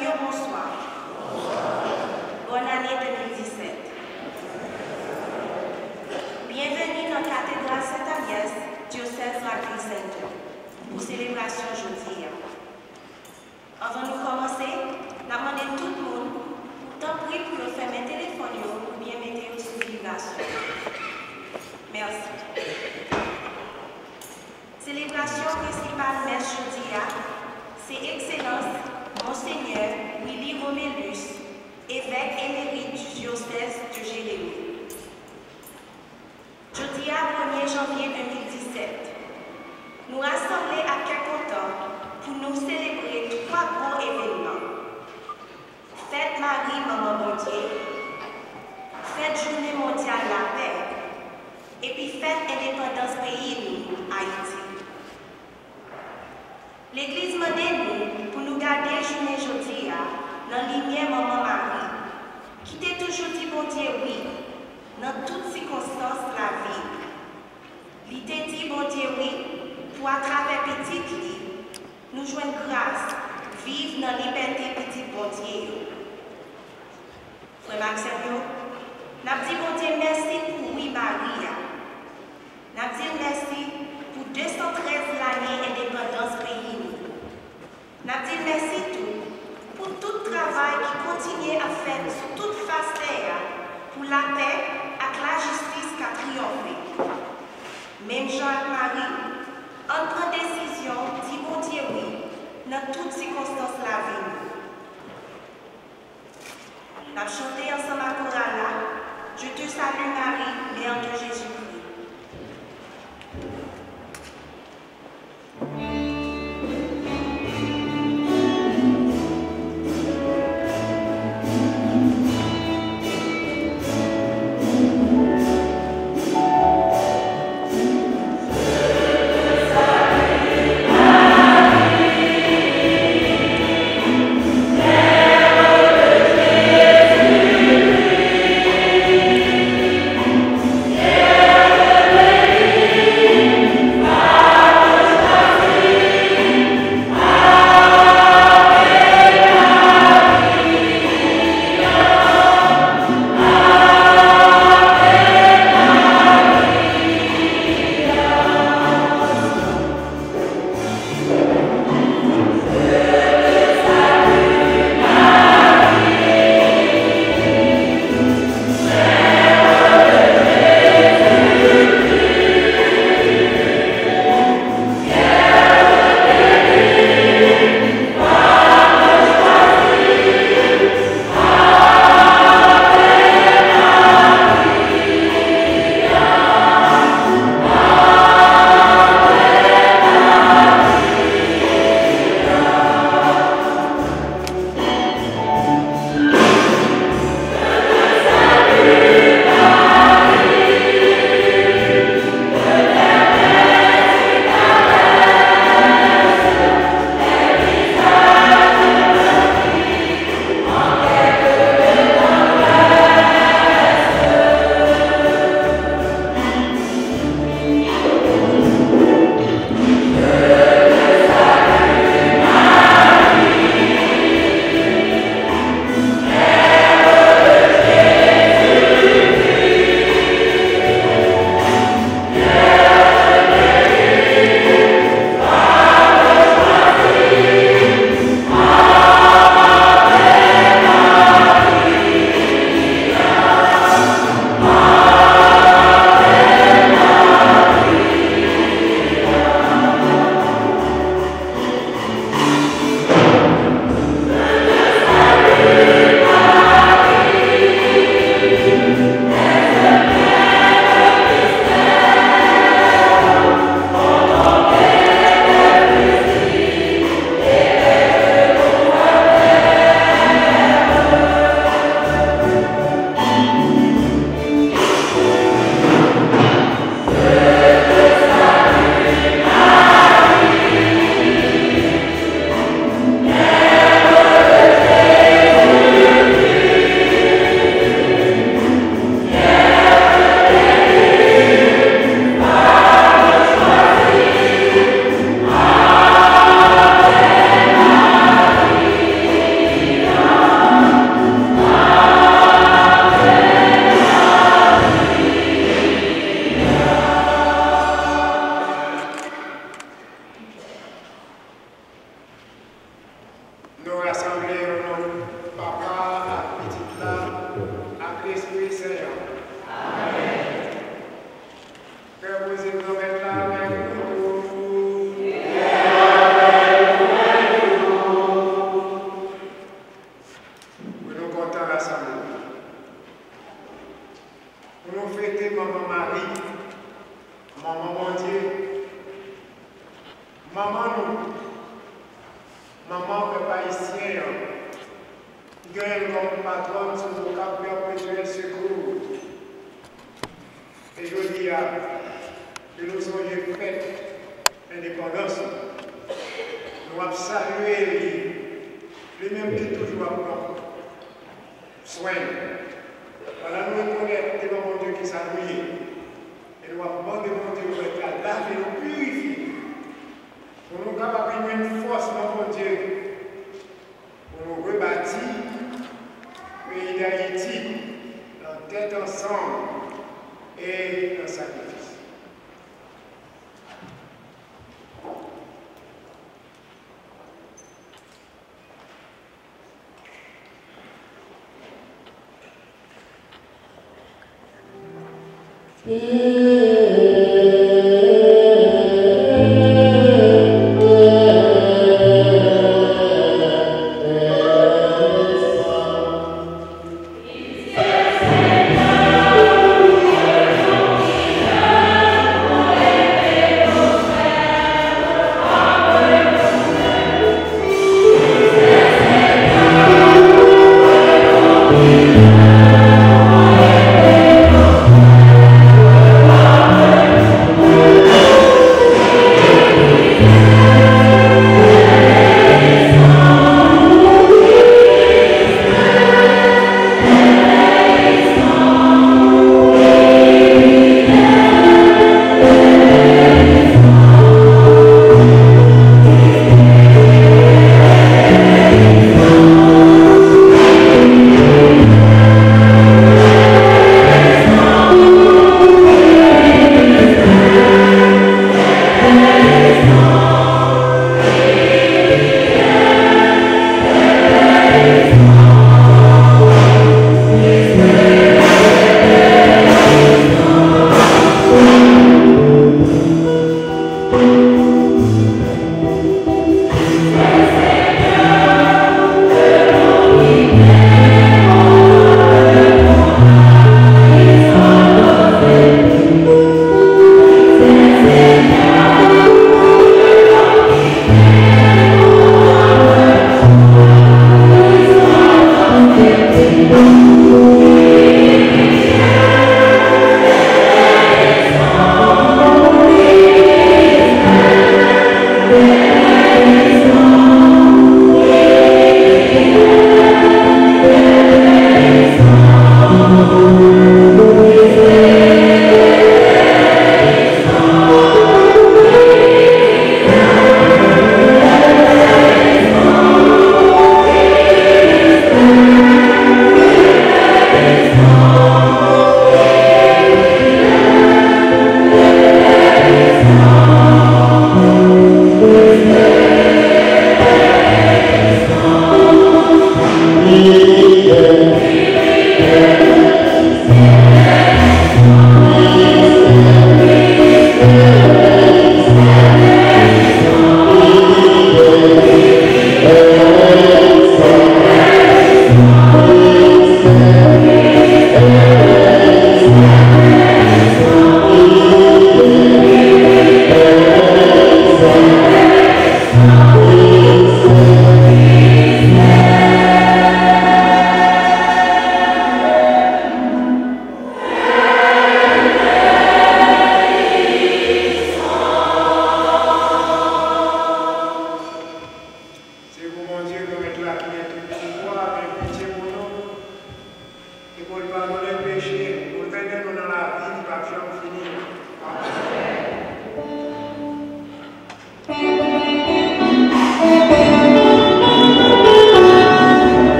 Monseigneur, bonsoir. Bonne année 2017. Bienvenue dans la cathédrale Saint-Agnès, diocèse la Sainte, pour célébration aujourd'hui. Avant de commencer, nous demandons tout le monde pour prie pour le faire mes téléphones ou bien mettre sous vibration. Merci. Célébration principale mercredi, c'est Excellence Monseigneur Willy Romélus, évêque émérite du diocèse de Jérémie. Jeudi 1er janvier 2017, nous rassemblons à Cacotan pour nous célébrer trois grands événements. Fête Marie Maman Bondier, Fête Journée mondiale la paix, et puis Fête Indépendance pays nous, Haïti. L'Église moderne pour nous garder journée aujourd'hui dans la lumière Maman Marie, qui t'a toujours dit bon Dieu oui, dans toutes circonstances de la vie. Il t'a dit bon Dieu oui, pour à travers petit lit, nous joignons grâce, vivre dans la liberté petit bon Dieu. Frère Maxime, nous dit bon Dieu merci pour oui Marie. Nous dit merci pour 213 l'année indépendance pays. Nous dit merci tout pour tout travail qui continue à faire sur toute face terre pour la paix et la justice qui a triomphé. Même Jean-Marie, en prend décision, dit bon Dieu oui, dans toutes circonstances de la vie. Nous avons chanté ensemble à chorale, je te salue Marie, Mère de Jésus-Christ. Yeah. content rassemblés. Pour nous fêter Maman Marie, Maman mon Dieu, Maman nous, Maman peuple haïtien, gagne comme patronne sur nos cap perpétuel secours. Et je dis que nous sommes fêtes l'indépendance. Nous avons salué lui-même qui toujours prend soin. Voilà, nous reconnaissons devant mon Dieu qui s'est mouillé. Et nous avons demandé mon Dieu pour être là et nous purifier. Pour nous capables de une force dans mon Dieu. Pour nous rebâtir le pays d'Haïti en tête ensemble et en sacrifice.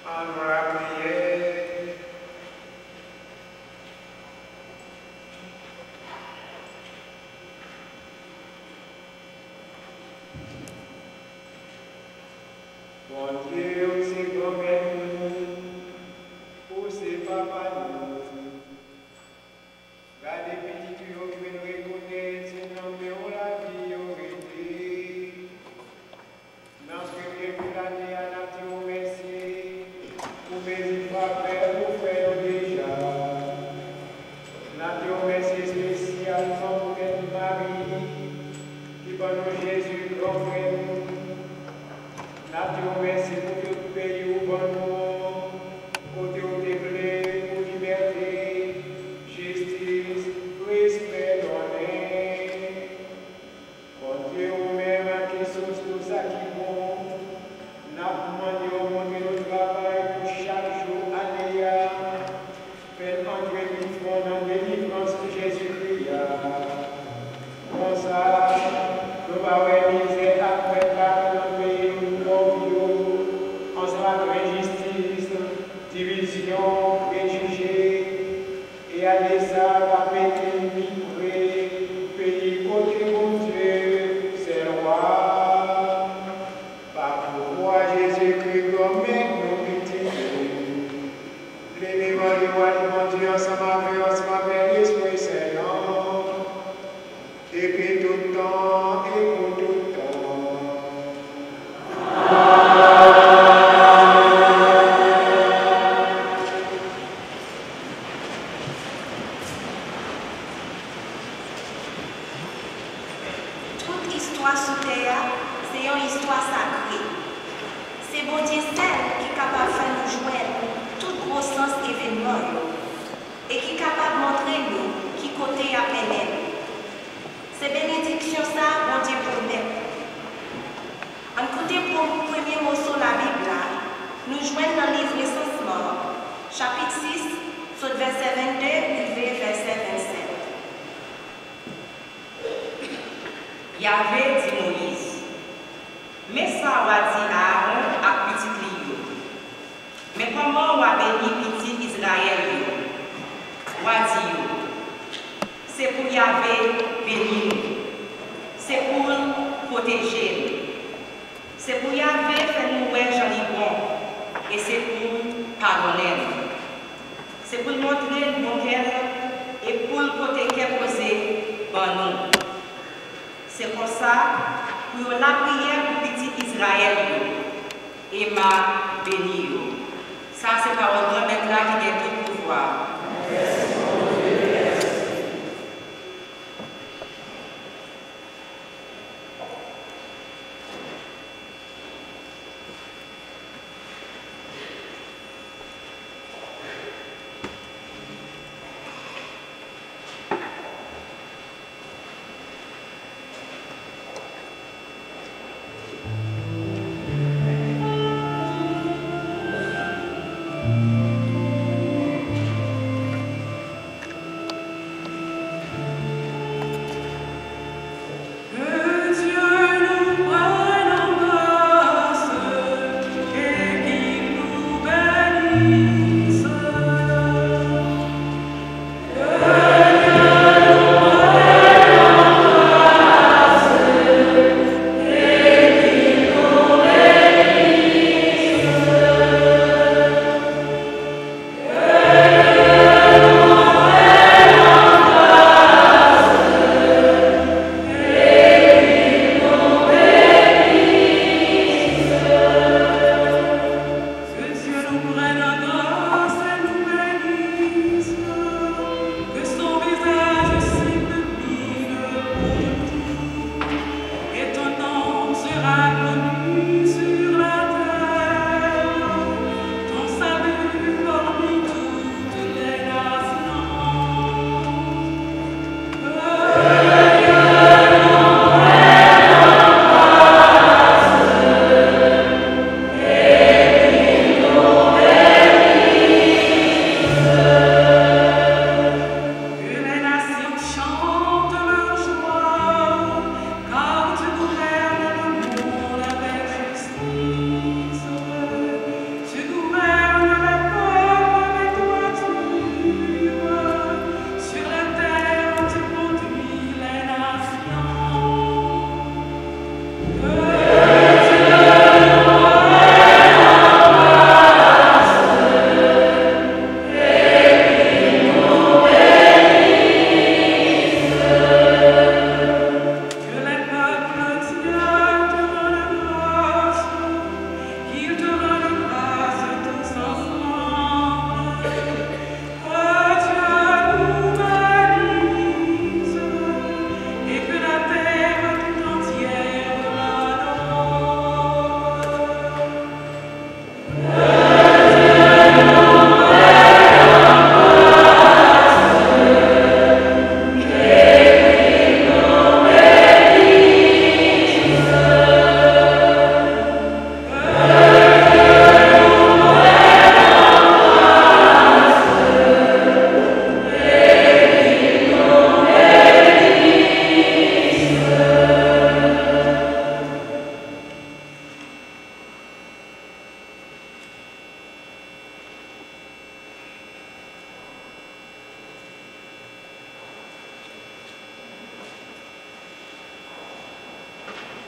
En la prière. Bon Dieu, c'est grand-mère nous, ou c'est papa nous. Gardez petit tuyau qui nous reconnaître, c'est nommé où la vie aurait été. Dans ce que Dieu nous l'a dit, à la terre, merci. Pour mes frères, pour faire déjà. La terre, merci spécialement pour notre Marie, qui va nous Jésus, grand frère nous. La terre, merci pour tout le pays où bon nous, côté où développé, pour liberté, justice, respect, honneur. Bon Dieu, même à qui source tout ça qui bon, n'a demandé au monde de travail pour chaque jour, alléluia. Faites entrer une fois dans la délivrance de Jésus-Christ. Comme ça, nous allons misère après par le pays où nous vivons, ensemble injustice, division, préjugés, et aller ça va péter vibrer, pays côté mon Dieu, c'est le roi. Par pourquoi Jésus-Christ comme nous petits. Les mémoires du roi de mon Dieu ensemble avec l'Esprit Saint, depuis tout le temps et pour tout le temps. Toute histoire sous terre, c'est une histoire sacrée. C'est bon Dieu seul qui est capable de faire nous joindre tout gros sens événement et qui est capable de montrer nous qui côté à peine. C'est bénédiction ça, bon Dieu promet. En côté pour le premier morceau de la Bible, nous joignons dans le livre Recensement, chapitre 6, sur verset 22, et verset 27. Yahvé dit Moïse, mais ça va dire Aaron à petit Lio. Mais comment on va bénir petit Israël? On va dire, c'est pour Yahvé bénir, c'est pour protéger, c'est pour Yahvé faire nous voir joli bon, et c'est pour pardonner. C'est pour montrer le bon cœur et pour le côté qu'est posé par nous. C'est pour ça, pour la prière pour petit Israël, et m'a béni. Ça, c'est par le grand maître là qui a tout pouvoir. Prenne grâce.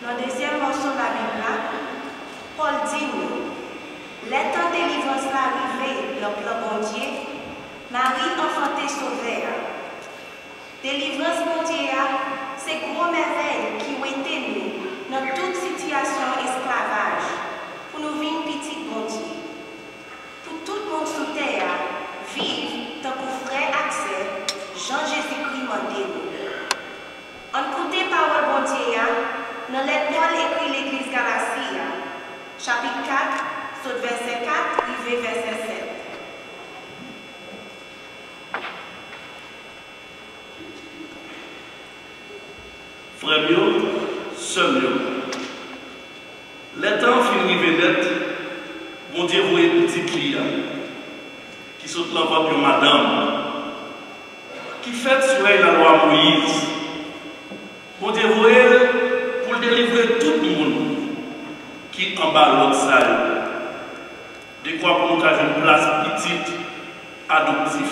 Dans le deuxième morceau de la Bible, Paul dit nous, les temps de délivrance arrivé, le plan bon Dieu, Marie enfanté sauveur. Délivrance bon Dieu, c'est gros merveille qui ont été nous dans toute situation esclavage, pour nous vivre petit bon Dieu. Pour tout le monde sous terre, vivre tant que frère accès, Jean-Jésus-Christ m'a dit nous. En écoutant parole bon Dieu, dans les Paul écrit l'église Galatie, chapitre 4, saut verset 4, arrivé verset 7. Frères, sœurs, les temps finissent net, bon Dieu, vous êtes petit client qui saute l'envoi de madame, qui fait sourire la loi Moïse. Bon Dieu, vous êtes pour délivrer tout le monde qui en bas l'autre salle. De quoi pour nous avoir une place petite, adoptive.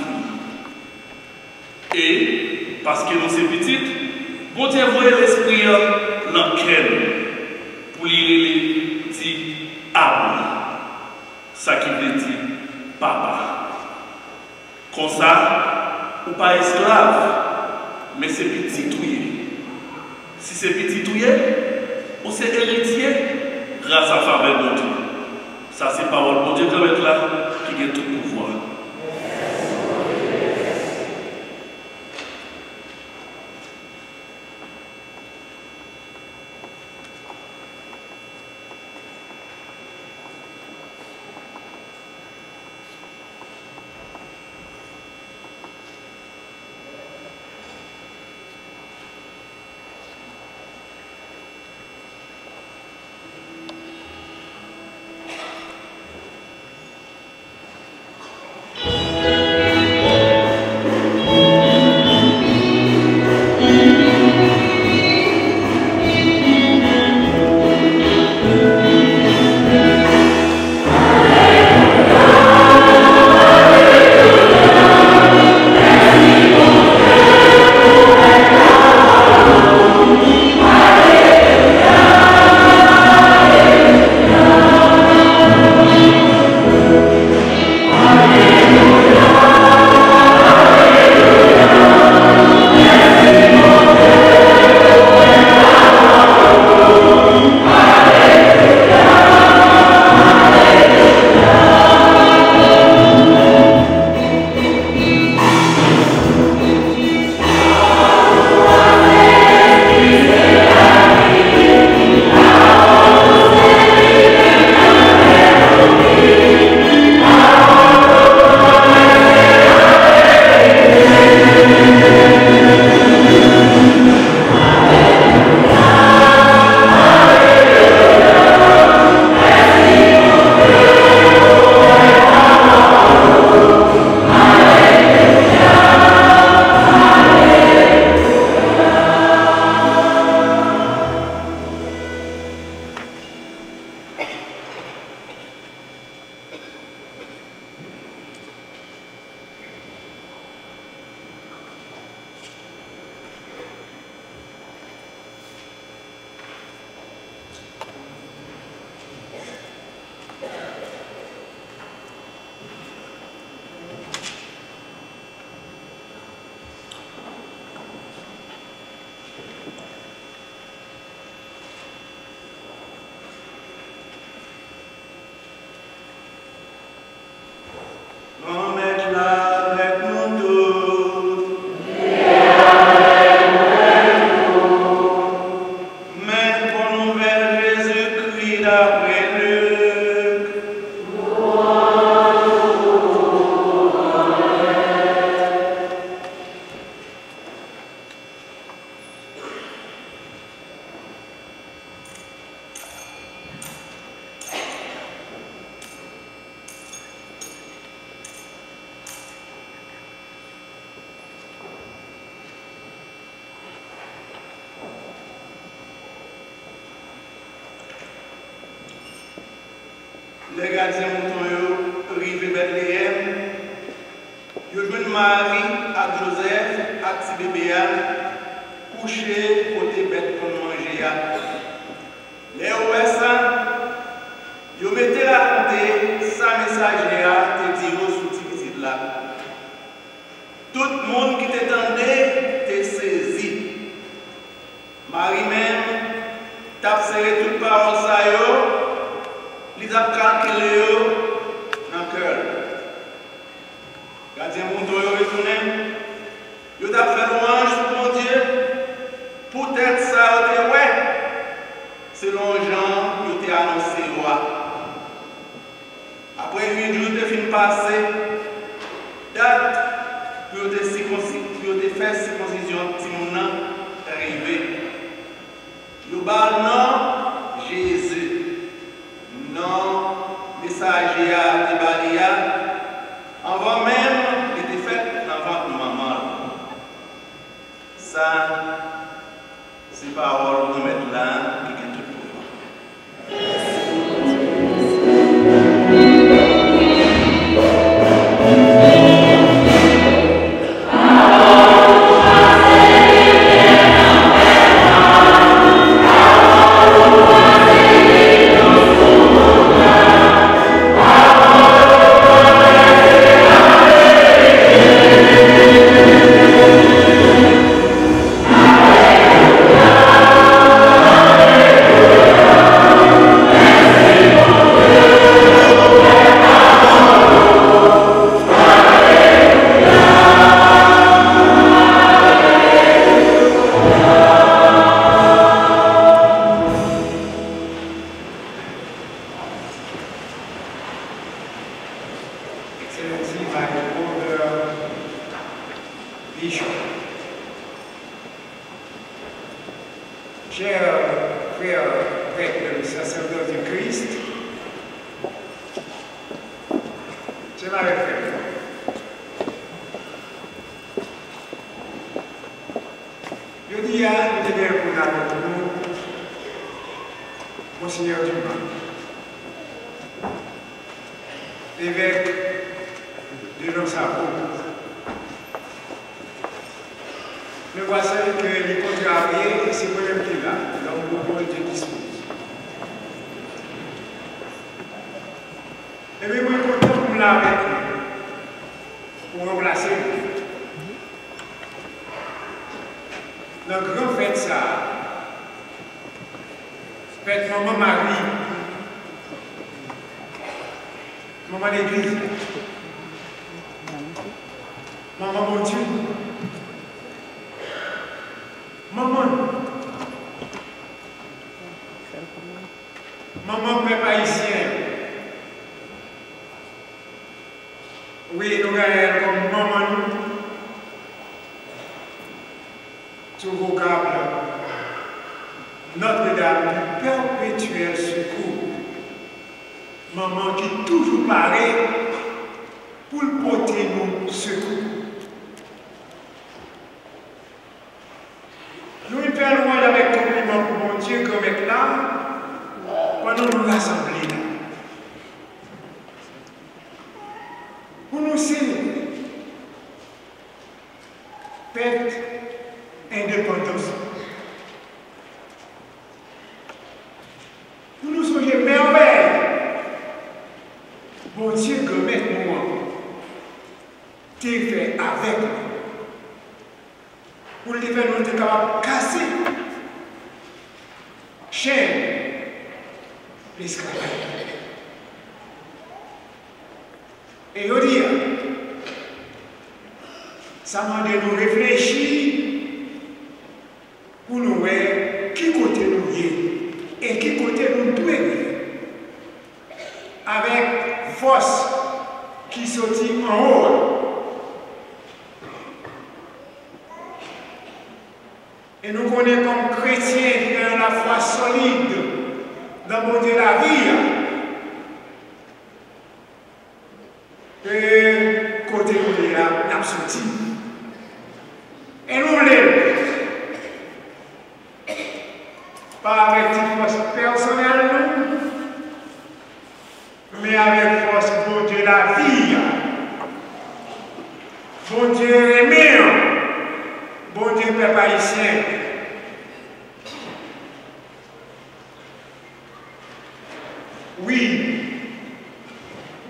Et parce que nous sommes petites, bon Dieu, vous êtes l'esprit dans lequel pour les petits arbres. Ça qui veut dire papa. Comme ça, ou pas esclave, mais c'est petit touillé. Si c'est petit touillé, ou c'est héritier grâce à faveur de Dieu. Ça, c'est parole pour Dieu qui va être là, qui a tout pouvoir. Les gardiens moutons arrivent à Bethléem. Ils jouent Marie avec Joseph, avec petit bébé, couché côté bête pour manger. messager a dit sous petit là. Tout le monde qui t'attendait t'est saisi. Marie même, t'a serré toute parole ça yo, les a calculé yo dans le cœur. Gardien mon dos yo retourné, yo t'a fait louange pour mon Dieu. Peut-être ça yo ouais. Selon Jean, yo t'a annoncé roi. Après 8 jours de fin passé, date pour te faire circoncision petit monde arrivé. Yo bal non Jésus. Non messager à Balia avant même il était fait dans votre maman. Ça c'est parole nous mettre là qui est tout pouvoir.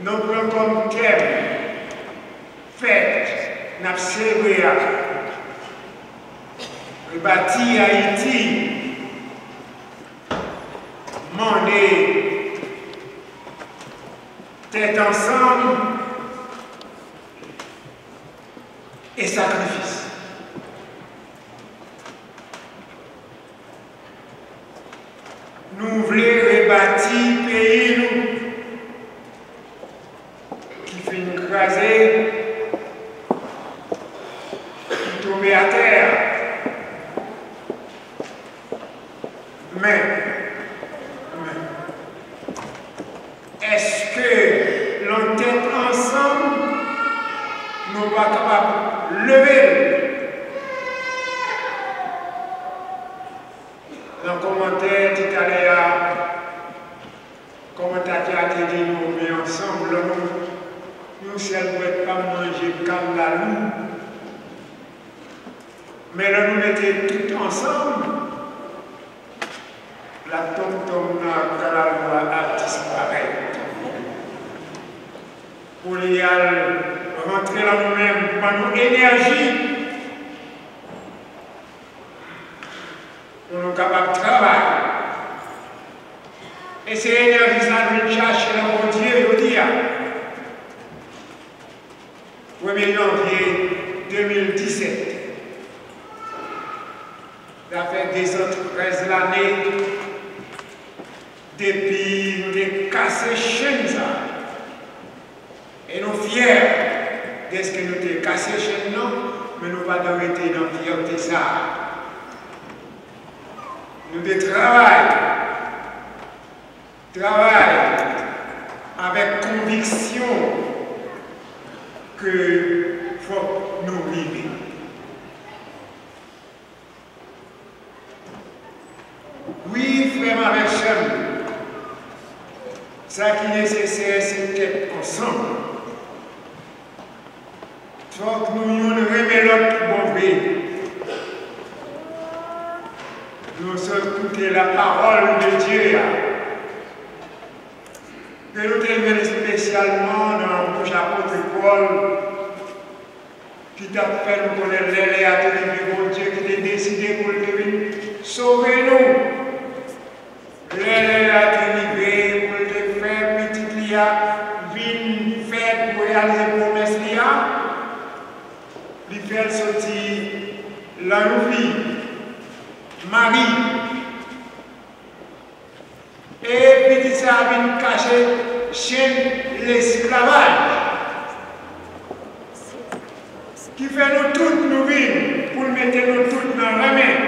nous prenons comme thème, fête, nous célébré, rebâti Haïti, mandé, tête ensemble et sacrifice. Nous voulons rebâtir le pays nous, qui fait écraser, qui tombe à terre. Mais est-ce que l'on tête ensemble, nous ne sommes pas capables de lever? Dans le commentaire tout à l'heure, le commentateur a dit nous mais ensemble, nous ne pouvons pas manger comme la loup. Mais là, nous mettons tout ensemble, la tombe dans la loi a disparu. Pour y rentrer dans nous-mêmes, par nos énergies, pour nous capables de travailler. Et ces énergies, nous cherchons dans mon Dieu, je dis, 1er janvier 2017. Ça fait des autres 13 l'année depuis nous avons cassé chaîne ça. Et nous sommes fiers de ce que nous avons cassé chaîne, mais nous pas d'arrêter dans la fierté ça. Nous devons travailler avec conviction que faut nous vivre. Oui, frère avec chum, ça qui est nécessaire, c'est d'être ensemble. Il faut que nous remettions l'autre bon vrai. Nous écouter la parole de Dieu. Que nous t'aimons spécialement dans le bouche apôtre Paul, qui t'a fait nous connaître les ateliers de Dieu, qui t'a décidé pour le devenir. Sauvez-nous. Les ateliers pour te faire petit lia, vine faire pour réaliser promesse lia, lui faire sortir la vie, Marie. Et petit ça vient cacher chez l'esclavage. Qui fait nous toutes nous vivre pour mettre nous toutes dans la main.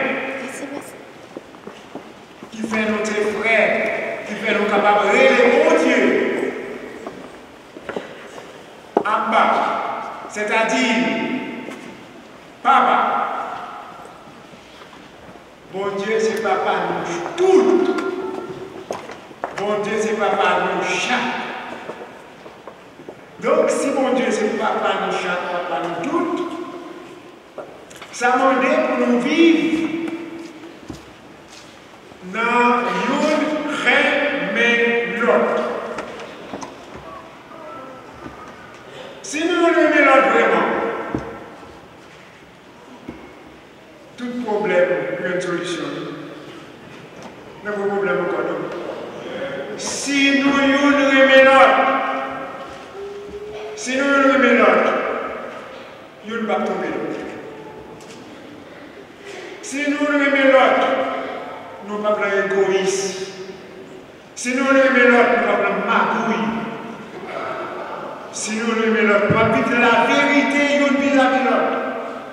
Qui fait nos frères, qui fait nous capables de rêver mon Dieu. En bas, c'est-à-dire, Papa. Bon Dieu, c'est Papa nous tous. Bon Dieu, c'est Papa nous chaque. Donc, si mon Dieu, c'est Papa nous chaque, Papa nous toutes, ça m'a dit pour nous vivre dans une mais l'autre. Si nous aimons l'autre vraiment, tout problème, il y a une solution. Nous avons un problème encore. Si nous aimons l'autre, si nous aimons l'autre, nous ne pouvons pas tomber l'autre. Si nous aimons l'autre, nous ne pouvons pas être égoïstes. Si nous aimons l'autre, nous ne pouvons pas magouiller. Si nous aimons l'autre, nous pouvons dire la vérité une vis-à-vis de l'autre.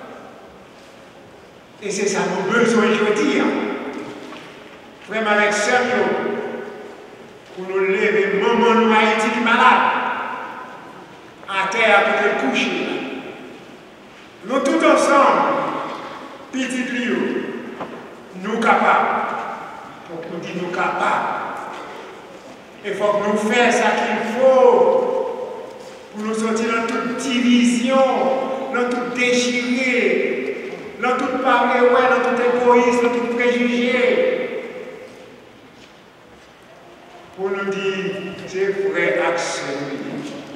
Et c'est ça nos besoins aujourd'hui. Vraiment avec sérieux, pour nous lever, maman nous Haïti qui est malade, à terre pour te coucher. Nous tous ensemble, petit Lio, nous capables. Pour que nous disions nous capables. Il faut que nous fassions ce qu'il faut pour nous sortir dans toute division, dans tout déchiré, dans tout parler, dans tout égoïsme, dans tout préjugé. Pour nous dire, c'est vrai, accès.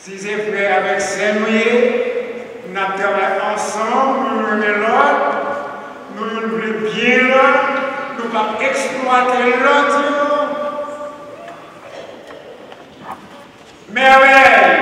Si c'est frère avec Saint-Louis, nous travaillons ensemble, nous remettons l'autre, nous voulons bien l'autre, nous ne pas exploiter l'autre. Merveille,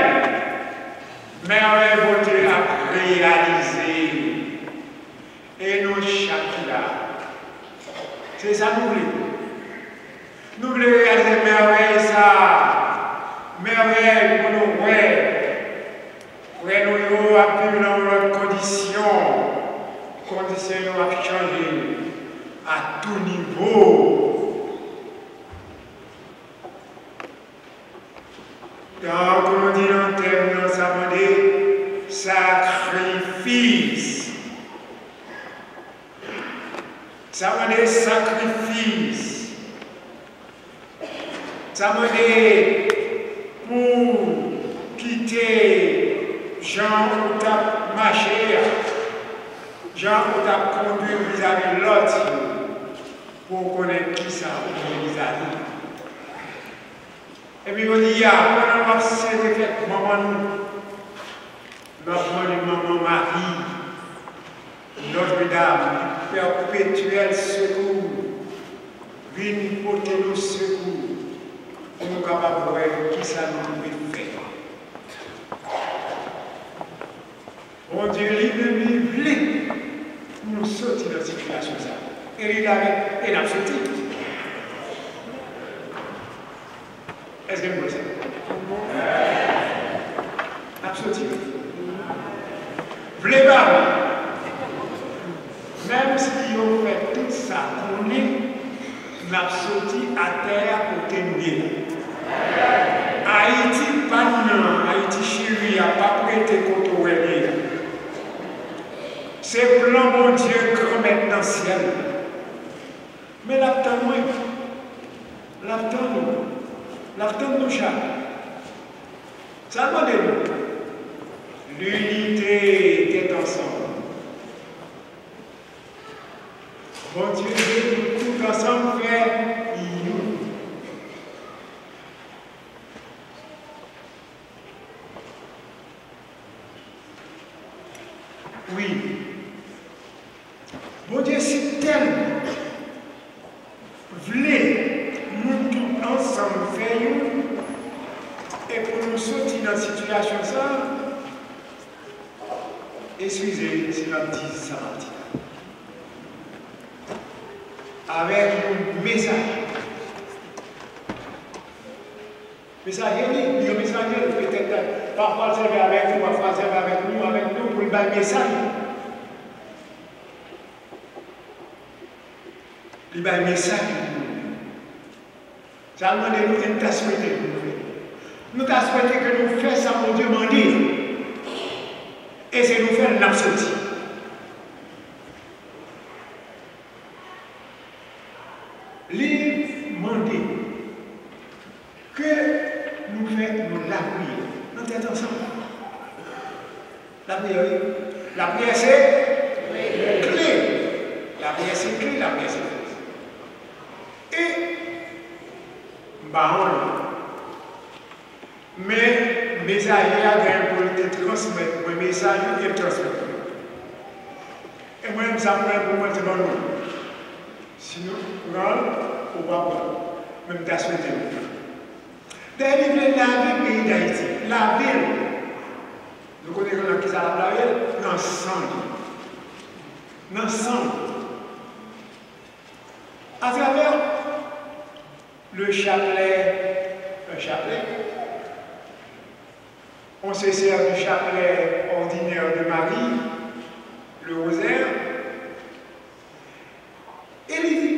bon Dieu a réalisé. Et nous chaque là. C'est ça nous voulons. Nous voulons réaliser merveille ça. Merveille pour nous, ouais. Ouais, nous avons dans notre condition. Condition nous a changé à tout niveau. Donc, on dit dans le terme, nous avons des sacrifices. Ça veut dire sacrifice. Ça veut dire pour quitter Jean ou t'a marché, Jean ou t'a conduit vis-à-vis de l'autre pour connaître qui ça vis-à-vis. Et puis on dit, pendant que c'est fait, maman Marie, Notre-Dame, perpétuel secours, vienne porter nos secours, pour nous capables de voir qui ça nous peut faire. Mon Dieu, lui-même, il voulait nous sortir de cette situation. Et il a sorti. Est-ce que vous voyez ça? Absolument. Voulez pas, même si on fait tout ça, on est sorti à terre pour témoigner. Haïti, pas non, Haïti chérie, n'a pas prêté contre Wéli. C'est plan, mon Dieu, grand maître dans le ciel. Mais l'attendons, l'attendons chaque. Ça demande l'unité est ensemble. Bon Dieu, nous tout ensemble faire nous. Oui. Bon Dieu, si tel voulait nous tout ensemble faire nous, et pour nous sortir dans cette situation, ça, excusez si on dit ça. Avec un message. Messager, le messager peut-être parfois servir avec nous, parfois servir avec nous pour le bel message. Le bel message. Ça demande nous de souhaiter. Nous avons souhaité que nous fassions ça pour Dieu demander. Et c'est nous faire l'absolu. Lui demander que nous fassions la prière. Nous sommes ensemble. La prière, oui. La prière, c'est clé. La prière, c'est clé. La prière, c'est clé. Et, mais mes aïeux pour te transmettre, mon message et transmettre. Et moi, je me pour moi, c'est bon. Sinon, non, ou pas, même ta souhaité. D'ailleurs, il veut laver le pays d'Haïti. La ville. Nous connaissons qui ça la ville? Dans le sang. Dans le sang. À travers le chapelet, on se sert du chapelet ordinaire de Marie, le rosaire, et il dit,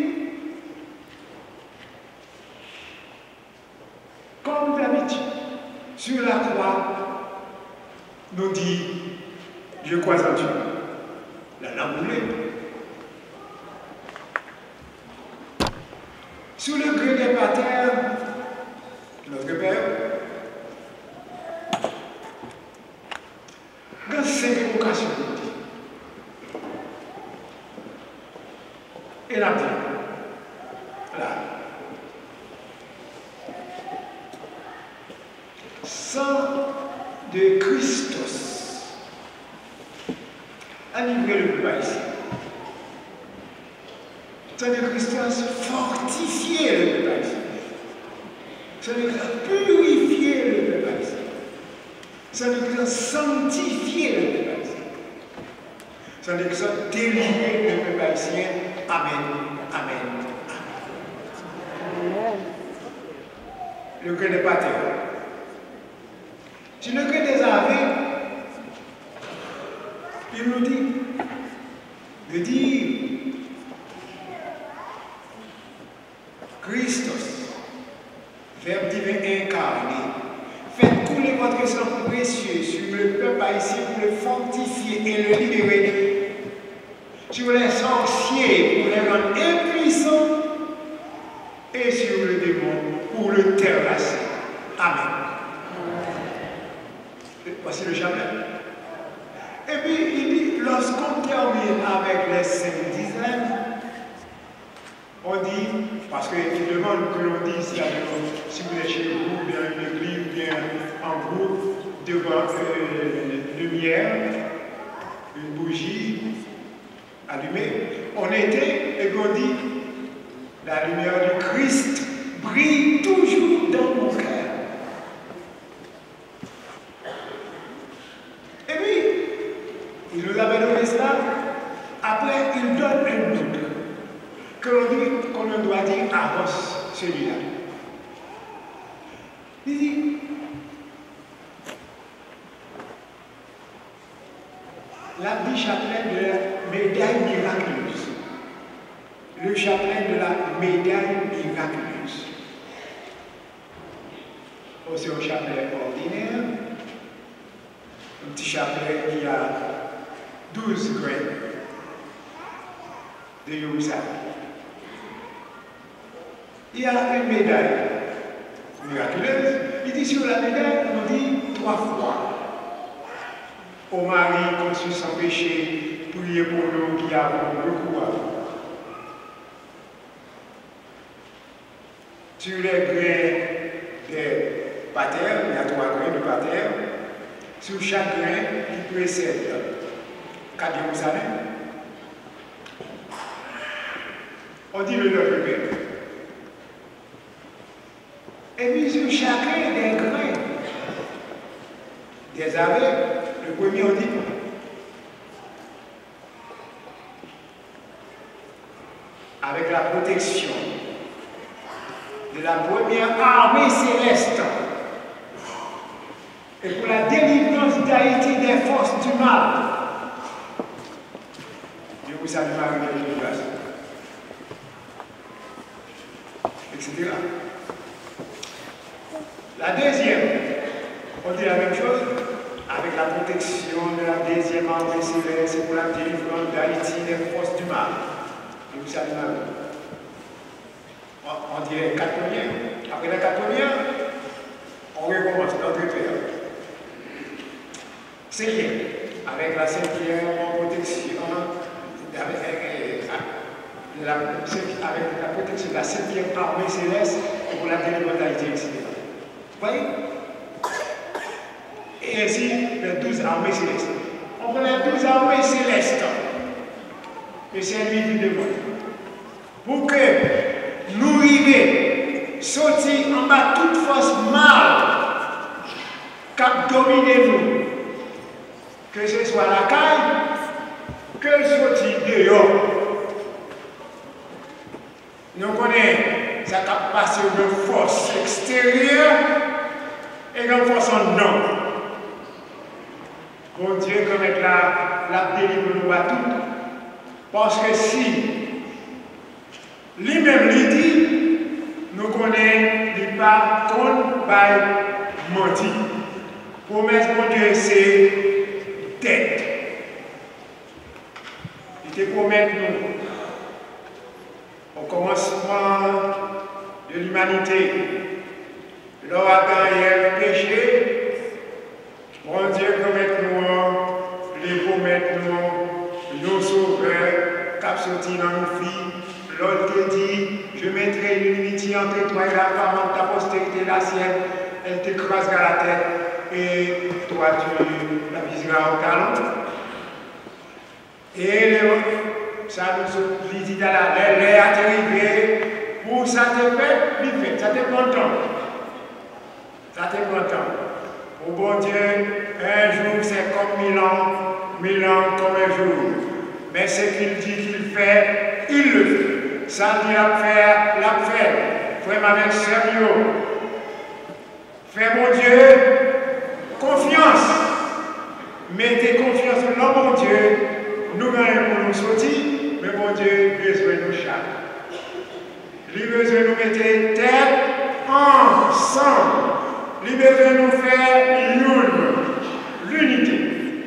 comme d'habitude, sur la croix, nous dit, je crois en Dieu. La lampe brûlée. Sous le gré des patères, notre Père, dans ces vocations, et la vie, là, sans de Christos. Un livre le plus bas ici. Sang de Christos fortifier le peuple haïtien. Sang de Christos purifier le peuple haïtien. Sang de Christos sanctifier le peuple haïtien. Sang de Christos délivrer le peuple haïtien. Amen. Amen. Amen. Le gré n'est pas terre. Si le gré des avis, il nous dit de dire Christos, Verbe divin incarné, faites couler votre sang précieux sur le peuple haïtien pour le fortifier et le libérer, sur les sorciers pour les rendre impuissants et sur le démon pour le terrasser. Amen. Voici le chapelet. Et puis il dit, lorsqu'on termine avec les 5 dizaines, on dit, parce qu'il demande que l'on dise si vous êtes chez vous, ou bien une église, ou bien en groupe, devant une lumière, une bougie allumée. On était, et on dit, la lumière du Christ brille toujours dans mon cœur. Et puis, il nous avait donné cela. Après, il donne un doute que l'on doit dire avant celui-là. Il dit, l'habit chapelet de la médaille miraculeuse. Le chapelet de la médaille miraculeuse. C'est un chapelet ordinaire, un petit chapelet qui a 12 graines de Yerusalem. Il y a une médaille miraculeuse. Il dit sur la médaille, on dit 3 fois. Ô Marie, conçue sans péché, priez pour nous qui avons recours à vous. Sur les grains des patères, il y a 3 grains de patères. Sur chaque grain qui précède 4 Jérusalem. On dit le 9 grain. Et puis sur chacun des grains des arrêts, le premier on dit avec la protection de la première armée céleste et pour la délivrance d'Haïti des forces du mal. Dieu vous salue Marie de l'Université. Etc. La deuxième, on dit la même chose, avec la protection de la deuxième armée céleste et pour la délivrance d'Haïti des forces du mal. Et vous savez, on dit les 4 premières. Après les 4 premières, on recommence notre père. 5e, avec la 5e protection, avec la protection de la 5e armée céleste et pour la délivrance d'Haïti, etc. Vous voyez? Et ainsi, les 12 armées célestes. On prend les 12 armées célestes. Et c'est lui qui demande. Pour que nous arrivions, sortir en bas toute force mal, cap dominer nous. Que ce soit la caille, que sortir dehors. Nous connaissons ça cap passer de force extérieure et de force en dedans. Bon Dieu, comme être là, la délivre nous à tout. Parce que si lui-même lui dit, nous connaissons, il pas contre par menti. Promesse mon Dieu, c'est tête. Il te promet nous, au commencement de l'humanité, lors Adam et Ève péché, mon Dieu promet nous, les promet nous sauveur, cap sorti dans nos filles. L'autre te dit, je mettrai une inimitié entre toi et la femme, entre ta postérité et la sienne, elle t'écrasera la tête, et toi voiture, la visera au calon. Et ça nous dit à la belle, elle est arrivée pour ça te fait, ça te content. Ça te content. Au bon Dieu, un jour c'est comme 1000 ans comme un jour. Mais ce qu'il dit qu'il fait, il le fait. Ça dit l'a fait. Frère avec sérieux. Fais mon Dieu, confiance. Mettez confiance dans mon Dieu. Nous gagnons pour nous sortir, mais mon Dieu, besoin de nous chaque. Il a besoin de nous mettre tête ensemble. Il a besoin de nous faire l'unité.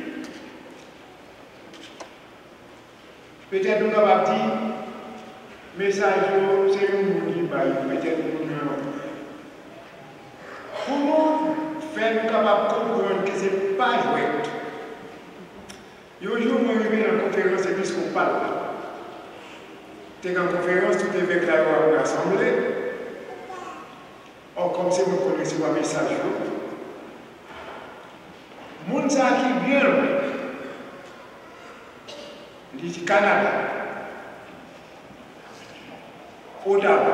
Peut-être nous avons dit, message, c'est un mot qui va peut-être nous. Comment faire nous capables de comprendre que ce n'est pas joué? Un jour, je suis arrivé dans la conférence épiscopale. J'étais en conférence, tout est avec la loi pour l'Assemblée. Or, comme c'est vous connaissez un message, les gens qui viennent, du Canada, Ottawa,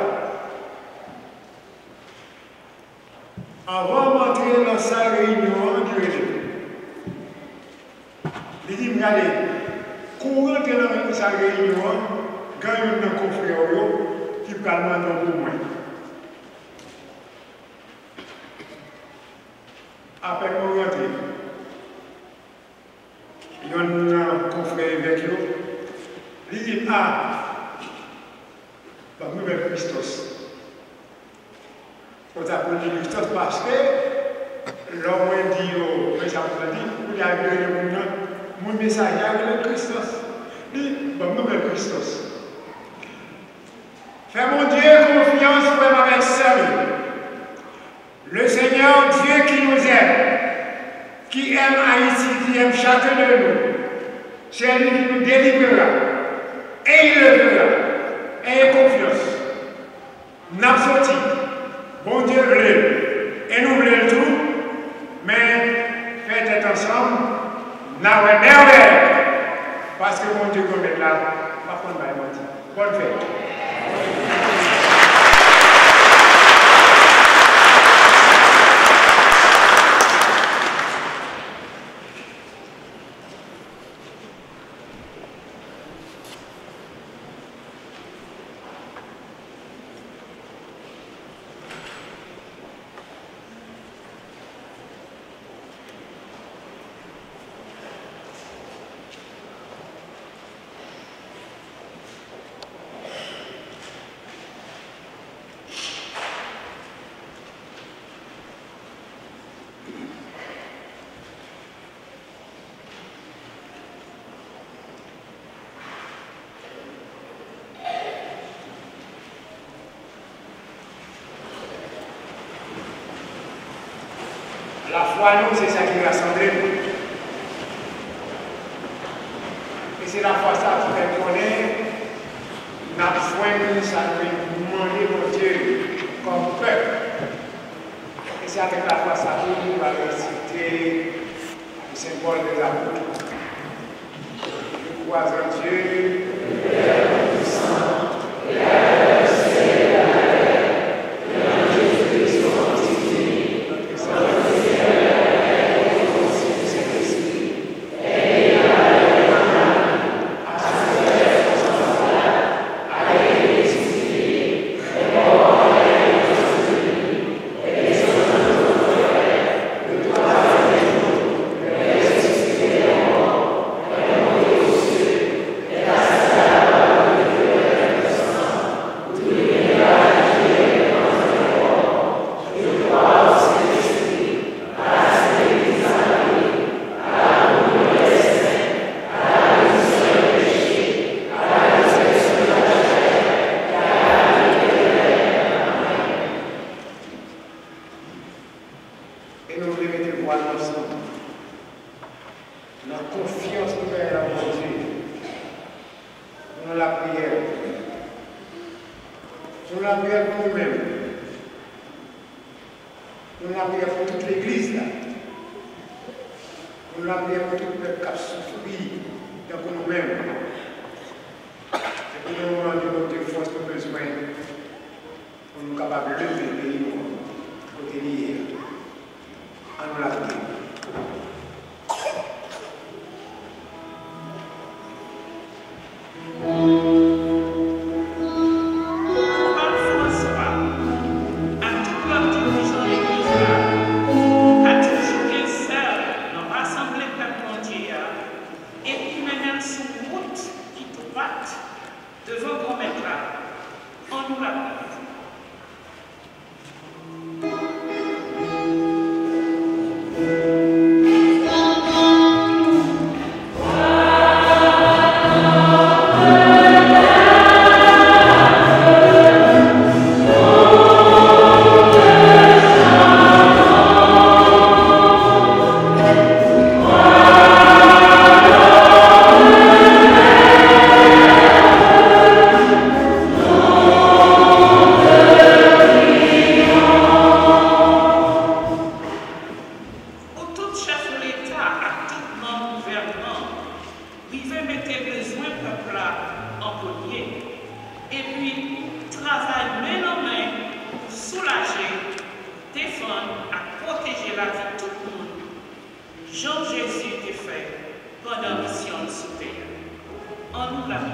avant d'entrer dans sa réunion du réseau, il dit, regardez, courant dans sa réunion, gagne un confrère qui parle maintenant pour moi. Après qu'on rentre, il y a un confrère avec lui. Il dit, nous avons Christos. On appelle Christos parce que l'homme dit, mais ça veut dire, il y a mon message avec le Christos. Il dit, nous avons Christos. Fais mon Dieu confiance pour avec sérieux. Le Seigneur Dieu qui nous aime, qui aime Haïti, qui aime chacun de nous, c'est lui qui nous délivrera. Et il le fera. Ayez confiance. Nous avons sorti. Bon Dieu veut. Et nous voulons tout. Mais faites ensemble. Nous avons merveille. Parce que mon Dieu comme est là. Par contre, bonne fête. La foi, nous, c'est ça qui rassemble nous. Et c'est la foi ça qui fait connaître. Nous avons besoin de ça, nous demander mon Dieu comme peuple. Et c'est avec la foi ça que nous allons citer le symbole des apôtres. Nous croyons en Dieu, le Père puissant, et à nous rappelons pour tout le peuple qui a souffert dans nous-mêmes. C'est pour nous demander de force pour besoin pour nous capables de lever le pays côté lié. À nous la vie. Devant qu'on mette là, on nous rappelle. Jean-Jésus est fait pendant mission sous terre. En nous la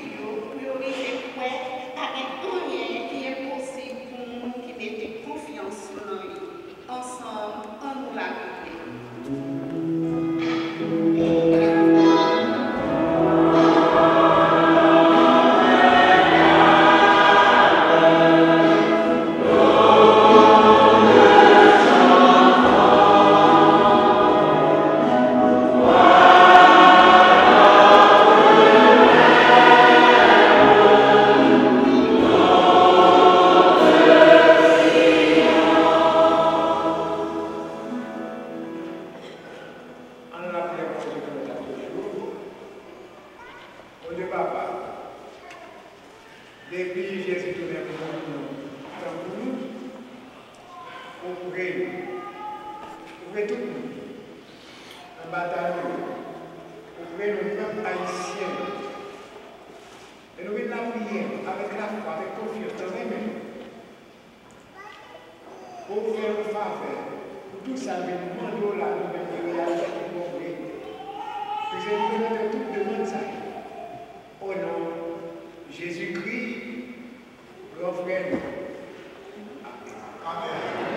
confiance ouvrez tout le monde, en bataille, ouvrez le peuple haïtien. Et nous venons la prière avec la foi, avec confiance, dans les mains. Pour faire une faveur, pour tout ça, nous demandons là, nous venons réaliser pour ouvrir. Que je vous demande toute demande ça. Au nom de Jésus-Christ, grand frère. Amen.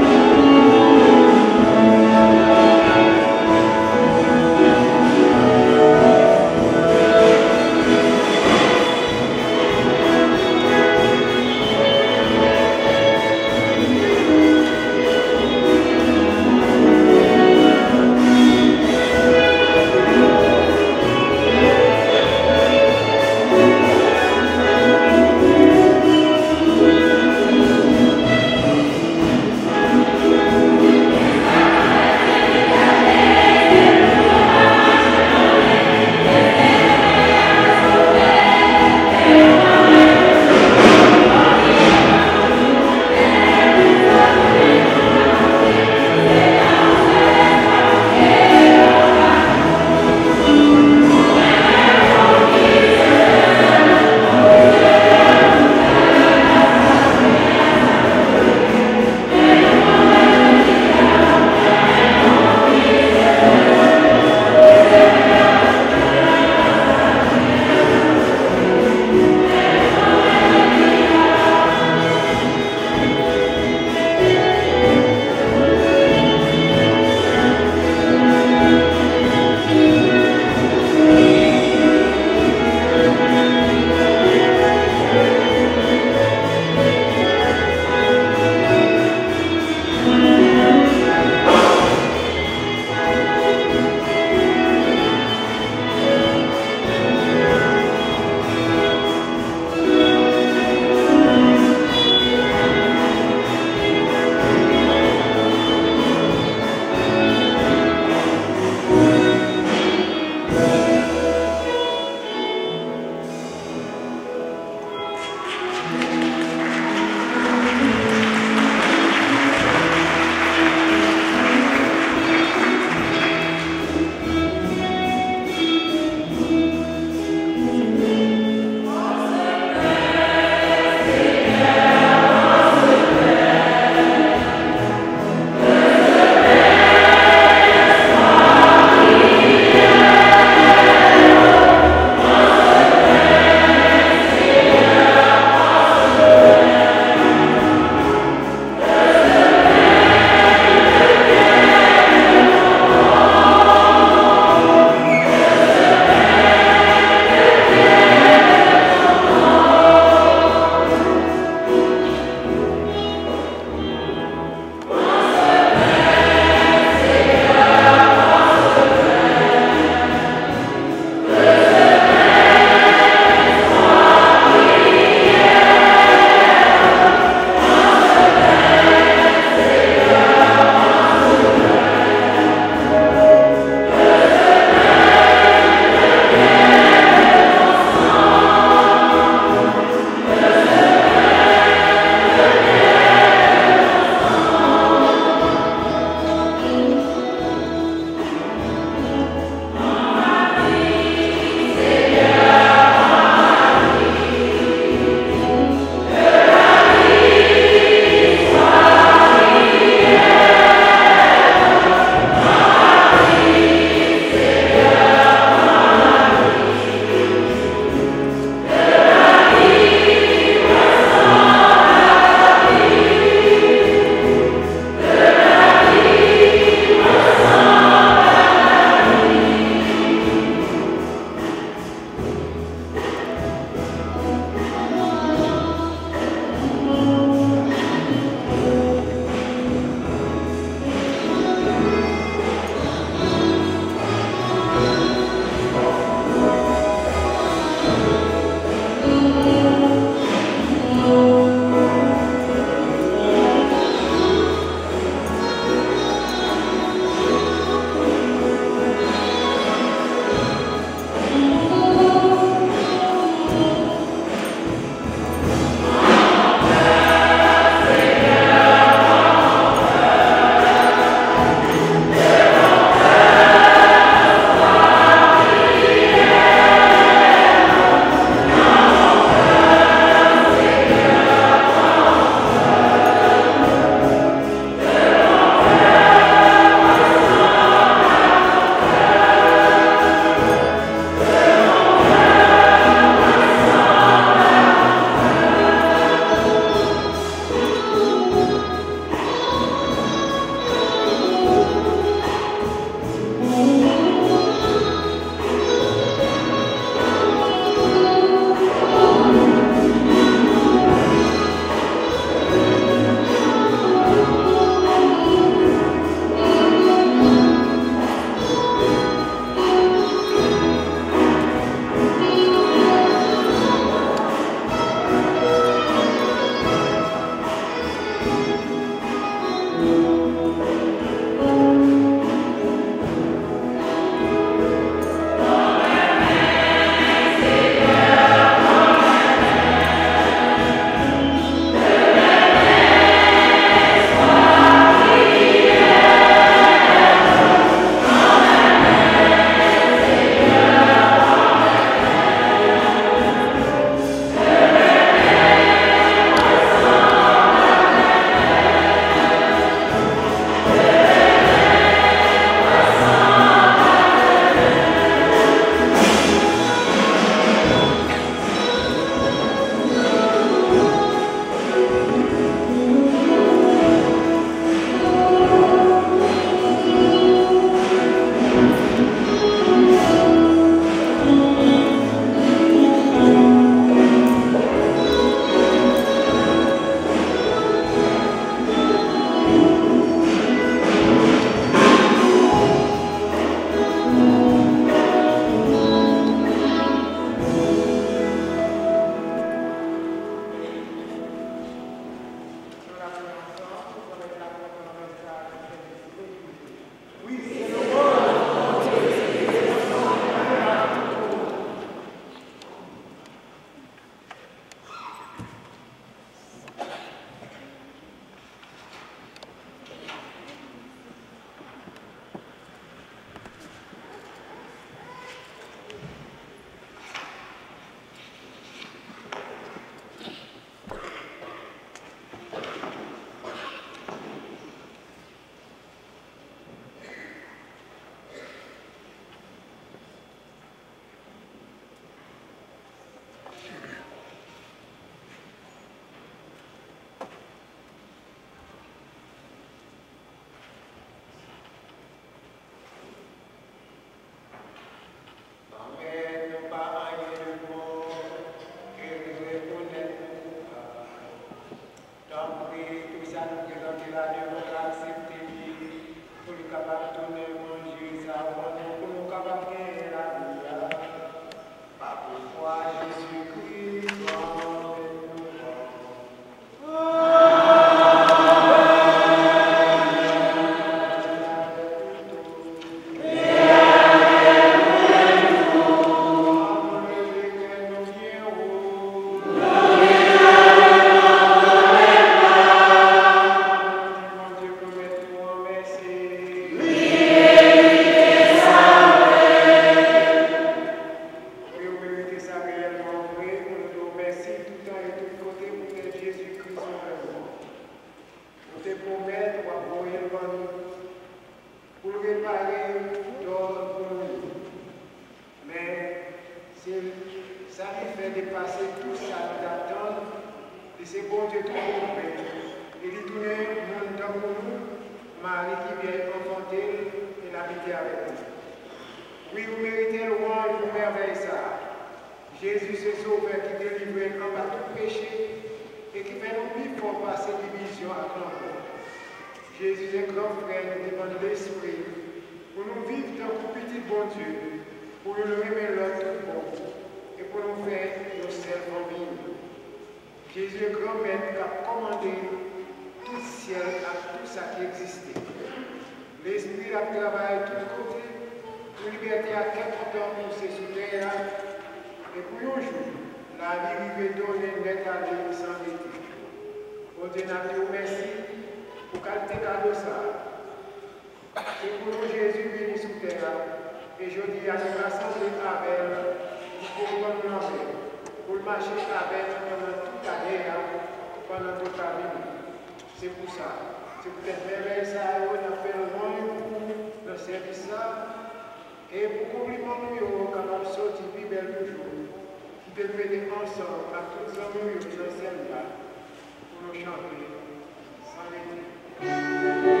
ça lui fait dépasser tout ça d'attendre, et c'est bon Dieu tout complet. Il dit tourner le monde dans nous, Marie qui vient enfanter et l'habiter avec nous. Oui, vous méritez le louange, vous merveillez ça. Jésus, c'est sauveur qui délivre en bas tout péché et qui fait nous vivre pour passer division à l'amour. Jésus est grand frère, nous demande l'esprit pour nous vivre dans le petit bon Dieu, pour nous aimer l'autre tout bon et pour nous faire nos seuls en vie. Jésus est grand maître qui a commandé tout le ciel à tout ça qui existait. L'esprit a travaillé de tous côtés, pour liberté à quelque temps pour ces sous terre. Et pour un jour, la vie lui est donnée net à lui sans détruire. Bon Dieu, nous merci pour qualité cadeau ça. C'est pour nous Jésus venu sous terre. Et je dis à nous rassembler avec pour nous nommer, pour marcher avec pendant toute l'année, pendant toute la vie. C'est pour ça. C'est pour être merveilleux ça, on a fait le monde dans ce service là. Et pour compliment nous, quand on sort du Bible toujours, qui te mettez ensemble à tous les hommes qui dans celle là, pour nous chanter sans les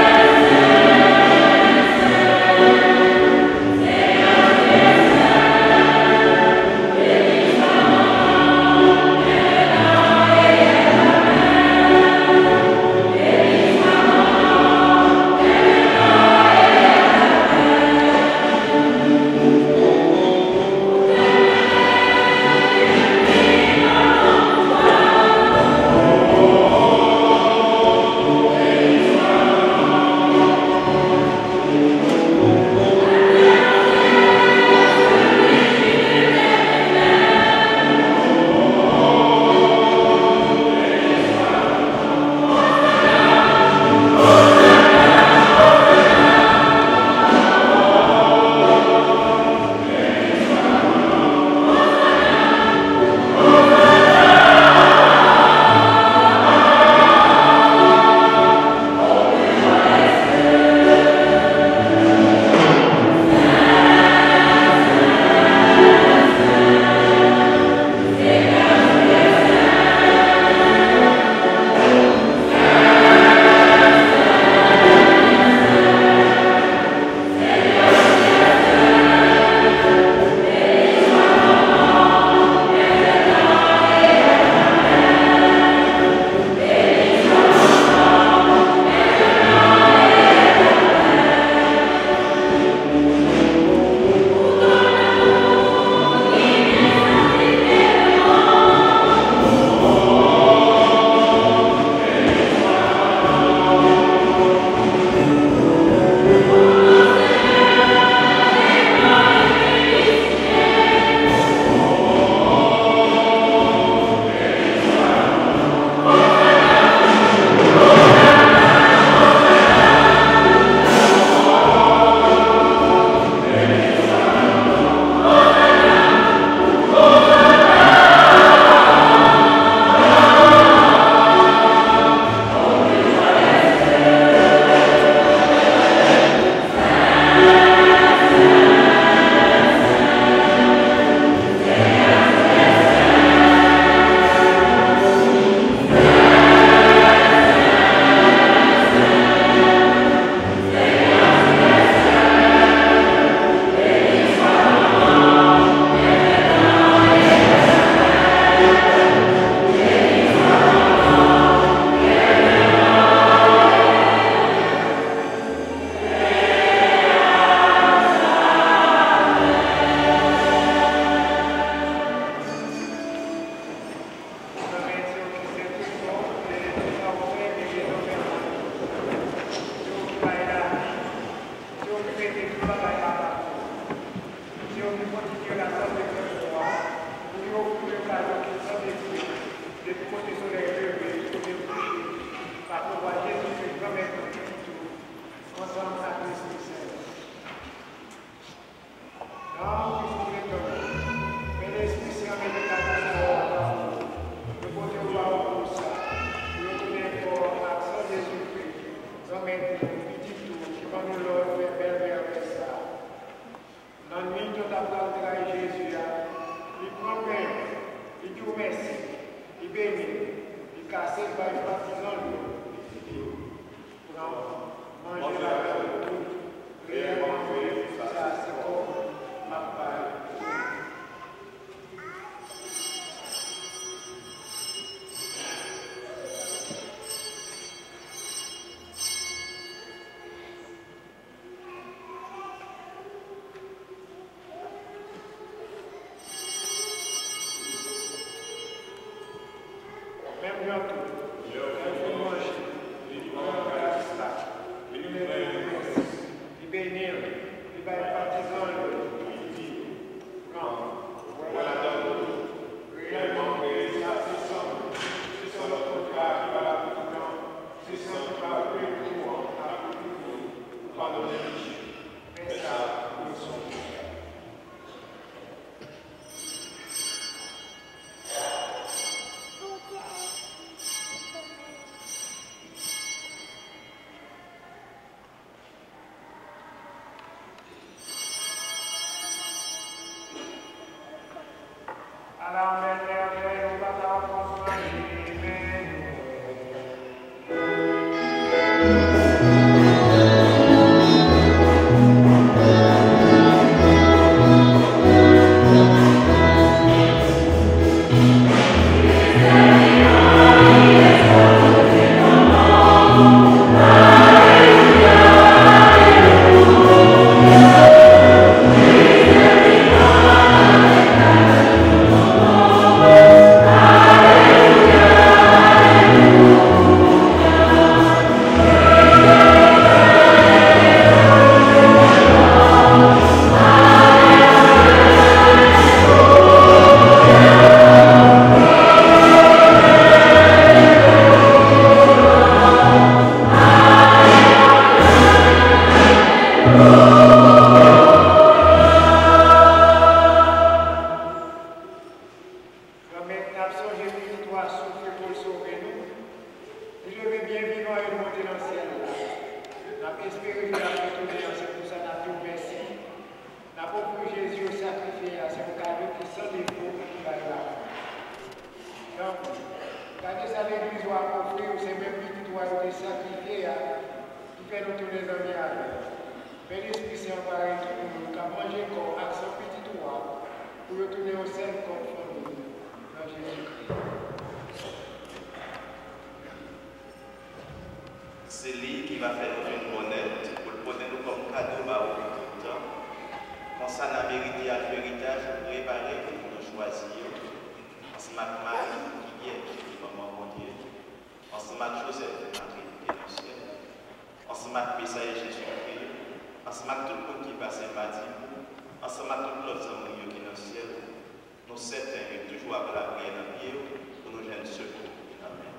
Yeah. C'est lui qui va faire une honnête pour le donner nous comme cadeau tout le temps. Quand ça n'a mérité à l'héritage, préparé pour nous choisir. En ce moment, qui est maman mon Dieu. En ce moment, Joseph, Marie, qui est le ciel. En ce moment, Messiah Jésus-Christ. En ce moment, tout le monde qui passe un bâtiment. En ce moment, tout l'autre amour qui est dans le ciel. Nous certains et toujours avec la prière dans le pied pour nous jeunes secours. Amen.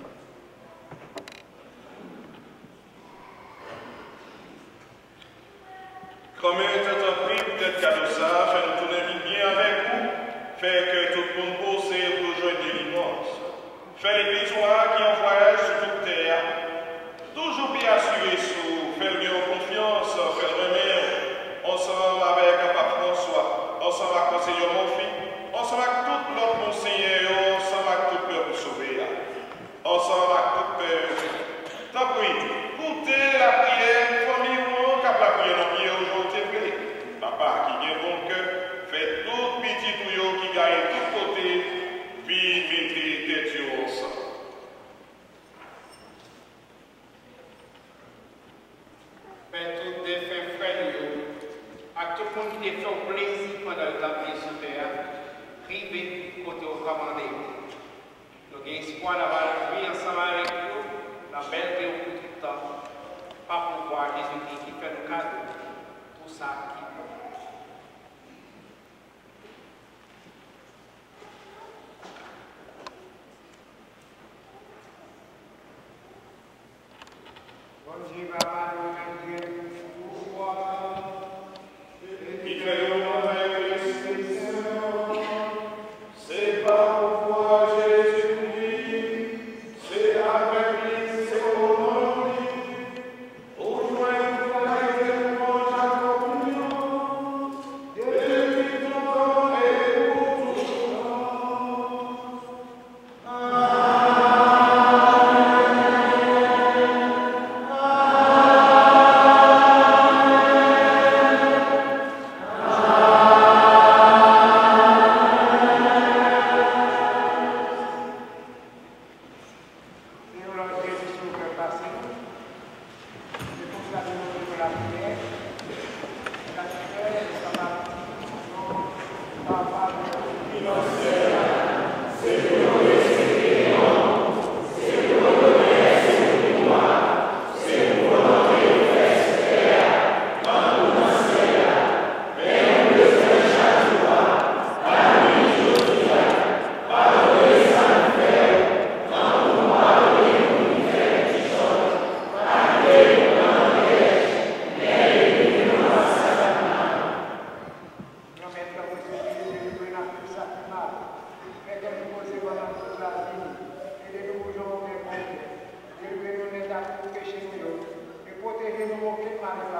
Comme il est entrepris, peut-être cadeau ça, fait nous tourner bien avec vous, fait que tout le monde possède toujours une délivrance. Fait les victoires qui en voyage sur toute terre, toujours bien assuré sur faire bien confiance, faire le ensemble avec Papa François, ensemble avec Conseiller Monfi, ensemble avec tout l'autre Monseigneur, ensemble avec tout le peuple sauvé, ensemble avec tout le peuple. Tant pis, écoutez la prière, famille, cap la prière dans le pied aujourd'hui. Papa qui vient bon cœur, fait tout petit tuyau qui gagne de tous côtés, puis mettez des tuyaux ensemble. Fait tout des faits frères, à tout le monde qui fait au plaisir pendant le temps de sur terre, privé côté au commandé. Nous avons espoir d'avoir vie ensemble avec vous, la belle vie au tout le temps, pas pour voir Jésus-Christ qui fait le cadeau, tout ça qui c'est pas pourquoi Jésus-Christ, c'est avec lui, c'est au nom de lui.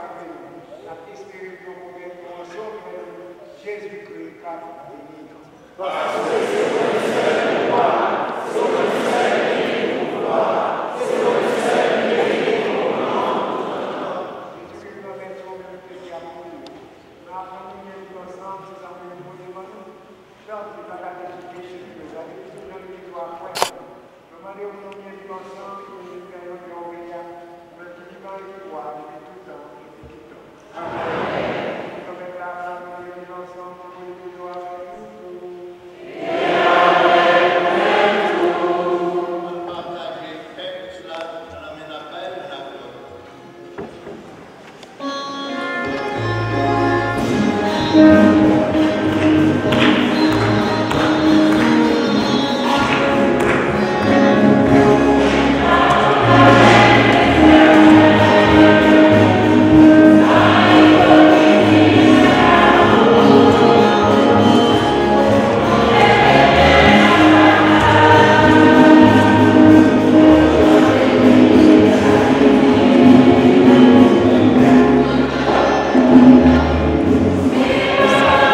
Jésus-Christ, car béni. Merci.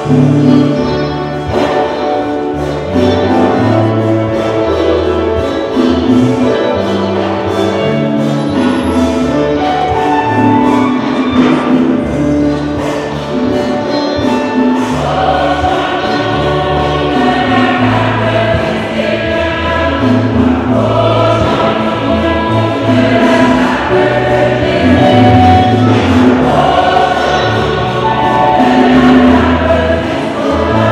Oh,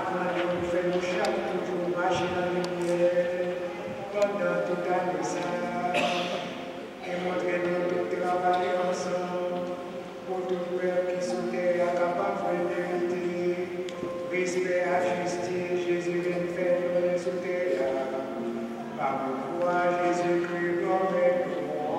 apprendre à faire nos chaque toujours marcher dans la lumière pendant toute année ça et montrer notre travail ensemble pour tout père qui sont terre capable de vérité, respect à justice, Jésus vient faire nous sous terre. Par le foi, Jésus-Christ, comme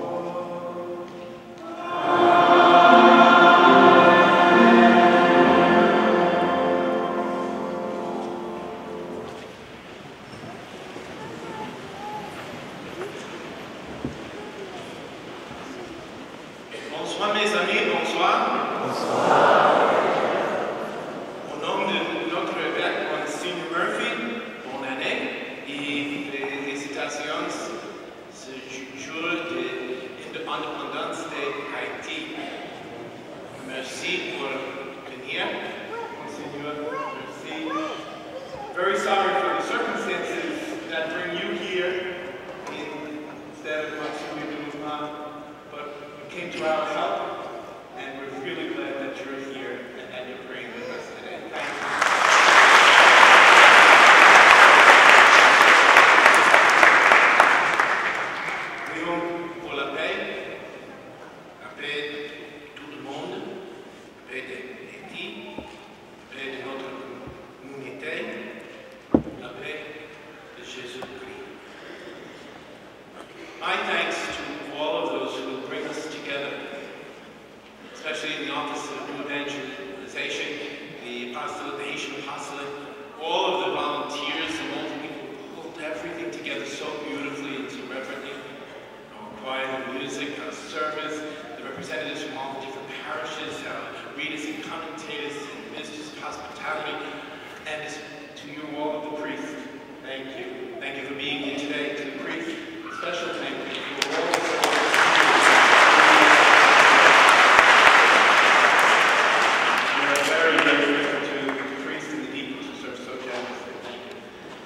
Bonsoir mes amis, bonsoir. Bonsoir. Au nom de notre évêque, Monsignor Murphy, bonne année et félicitations ce jour de l'indépendance de Haïti. Merci pour venir, Monsignor. Merci. Very sorry for the circumstances that bring you here instead of Monsignor Dumas, but you came to our help, and we're really glad that you're here and that you're praying with us today. Thank you. Prions pour la paix de tout le monde, la paix d'Haïti, la paix de notre communauté, la paix de Jésus-Christ. My thanks to all of those who bring us together, especially in the Office of New Evangelization, the apostolate, the Haitian apostolate, all of the volunteers and all the people who hold everything together so beautifully and so reverently. Our choir, the music, our service, the representatives from all the different parishes, our readers and commentators and ministers of hospitality, and to you all of the priests. Thank you. Thank you for being here today. To the priests, a special thank you for all the service. Very grateful to the priests and the deacons who serve so generously. Thank you.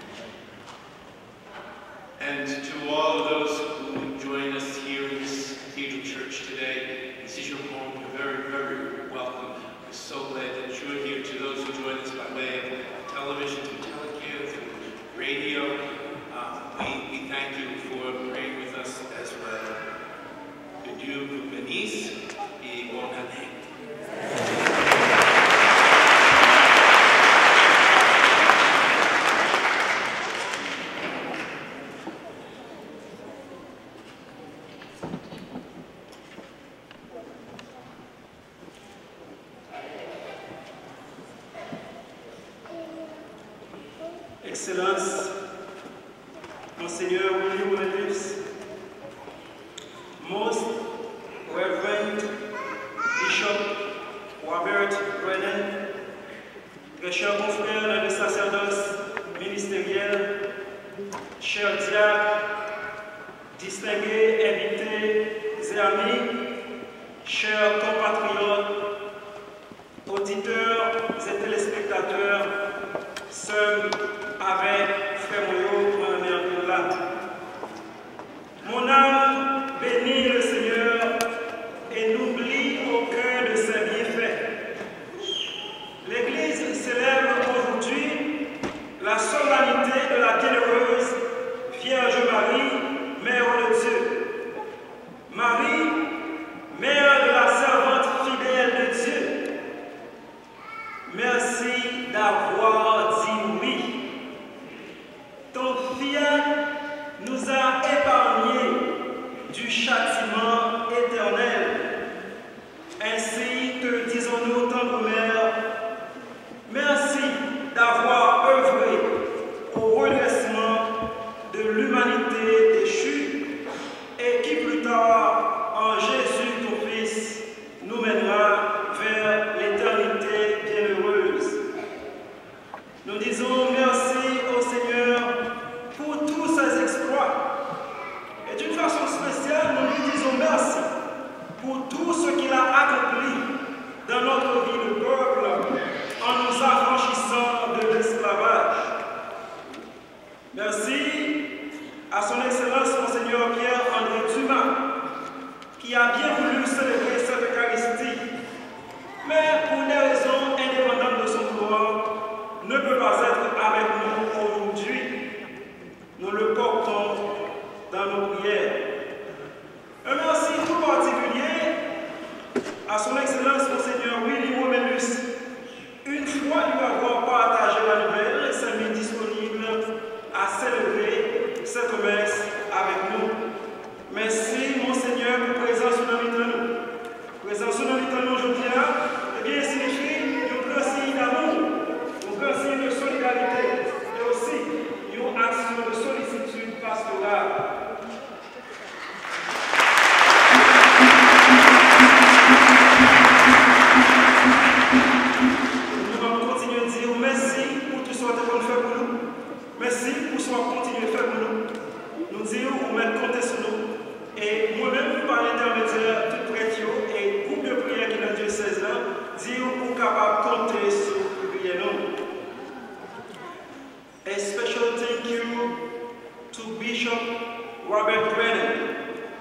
And to all of those who join us here in this Cathedral Church today, this is your home. You're very, very welcome. We're so glad that you're here. To those who join us by way of television, through telecare, through radio, we thank you for praying with us as well. Que Dieu vous bénisse et bonne année. Excellence, Monseigneur William Williams, Most Reverend Bishop Robert Brennan, mes chers confrères dans le sacerdoce ministériel, chers diacres, distingués invités et amis, chers compatriotes, auditeurs et téléspectateurs, seuls avec Frère Moyo, ma mère de là. Mon âme bénit le Seigneur et n'oublie aucun de ses bienfaits. L'Église célèbre aujourd'hui la solennité de la bienheureuse Vierge Marie, Mère de Dieu. Marie, Mère de la servante fidèle de Dieu. Merci d'avoir dit oui. Ton fiat nous a épargnés du châtiment éternel. Ainsi te disons-nous, tendre Mère, merci d'avoir œuvré au redressement de l'humanité déchue et qui plus tard, en Jésus ton Fils, nous mènera vers l'éternité bienheureuse. Nous disons merci au Seigneur pour tous ses exploits. Et d'une façon spéciale, nous lui disons merci pour tout ce qu'il a accompli dans notre vie de peuple en nous affranchissant de l'esclavage. Merci à son Excellence Monseigneur Pierre-André Dumas, qui a bien voulu célébrer cette Eucharistie, mais pour des raisons indépendantes de son pouvoir, ne peut pas être être avec nous aujourd'hui. Nous le portons dans nos prières. Un merci tout particulier à son Excellence Monseigneur Willy Romélus. Une fois lui avoir partagé la nouvelle, s'est mis disponible à célébrer cette messe avec nous. Merci Monseigneur pour présence dans nous. Présence dans nous aujourd'hui, eh bien, signifie un grand signe d'amour, un grand signe de solidarité et aussi une action de sollicitude pastorale. Nous allons continuer de dire merci pour tout ce que vous avez fait pour nous. Merci pour ce que vous continuez de faire pour nous. Nous disons, vous mettez compter sur nous. Et moi-même, par l'intermédiaire de Prétio et groupe de prière qui est dans Dieu 16 ans, dire pour capable de compter sur nous. A special thank you to Bishop Robert Brennan.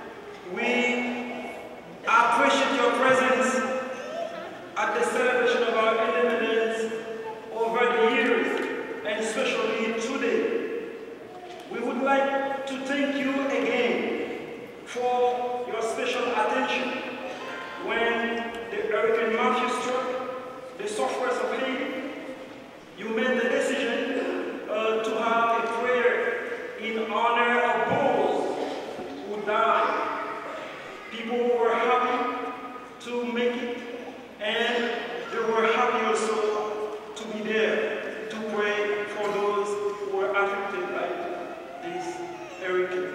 We appreciate your presence at the celebration of our independence over the years, and especially today. We would like to thank you again for your special attention when the Hurricane Matthew struck the southwest of Haiti. You made the decision to have a prayer in honor of those who died. People were happy to make it, and they were happy also to be there to pray for those who were affected by this hurricane.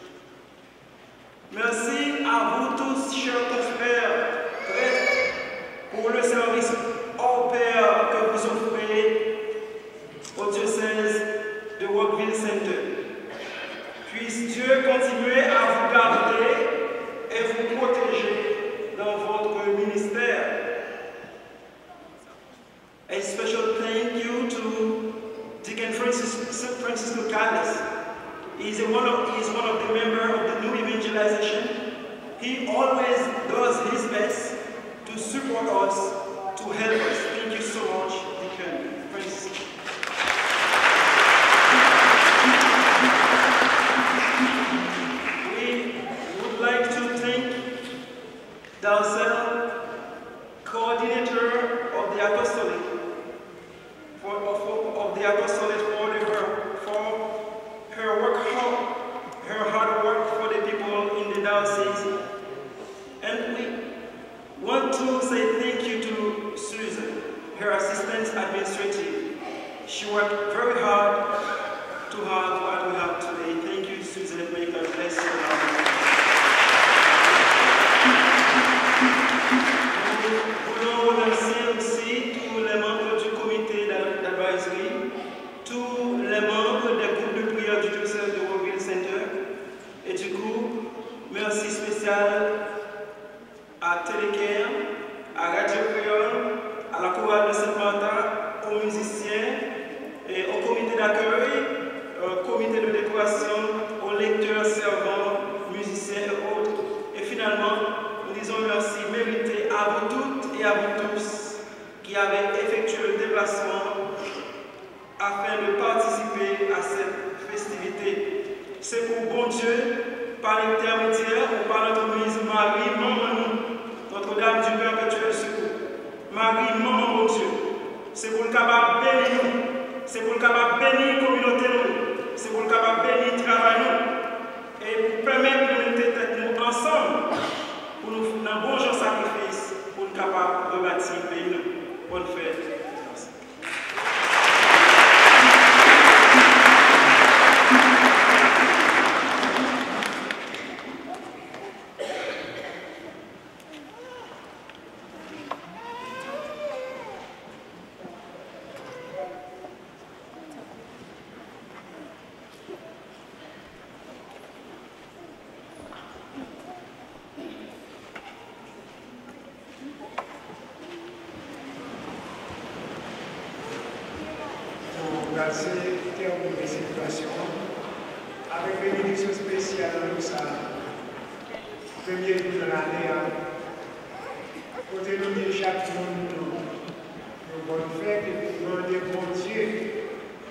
Merci à vous tous, chers confrères, prêtres, pour le service hors pair que vous offrez au diocèse de Rockville Center. Puisse Dieu continuer à vous garder et vous protéger dans votre ministère. A special thank you to Deacon Francisco Calles. He is one of the members of the new evangelization. He always does his best to support us, to help us. Thank you so much, Deacon Francisco. We would like to thank Dalcel, coordinator of the apostolate, for her work, her hard work for the people in the diocese. And we want to say thank you to Susan, her assistant administrative. She worked very hard to have what we have today. Thank you, Susan. May God bless you. Nous voulons remercier aussi tous les membres du comité d'advisory, tous les membres des groupes de prière du diocèse de Rockville Center. Et du coup, merci spécial à Télécare, à Radio Créole, à la chorale de Saint-Martin, aux musiciens et au comité d'accueil, au comité de décoration, aux lecteurs, servants, musiciens et autres. Et finalement, nous disons merci mérité à vous toutes et à vous tous qui avez effectué le déplacement afin de participer à cette festivité. C'est pour bon Dieu, par l'intermédiaire ou par notre mise Marie, maman nous, Notre-Dame du Perpétuel Secours. Marie, maman mon Dieu, c'est pour le capable bénir nous, c'est pour le capable bénir la communauté nous, c'est pour le capable bénir le travail nous, et pour permettre de mettre tête nous ensemble, pour nous faire un bon jour sacrifice, pour nous capable de rebâtir le pays nous. Bonne fête. terme de situation avec bénédiction spéciale dans ça. Premier jour de l'année, côté nous dit chaque monde, nous bonne fête et nous demander bon Dieu